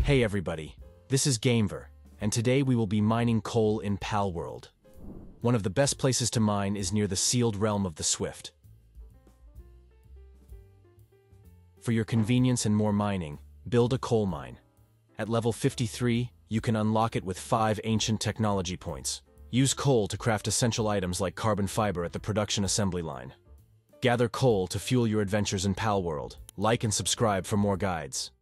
Hey everybody, this is Gamer, and today we will be mining coal in Palworld. One of the best places to mine is near the sealed realm of the Swift. For your convenience and more mining, build a coal mine. At level 53, you can unlock it with 5 ancient technology points. Use coal to craft essential items like carbon fiber at the production assembly line. Gather coal to fuel your adventures in Palworld. Like and subscribe for more guides.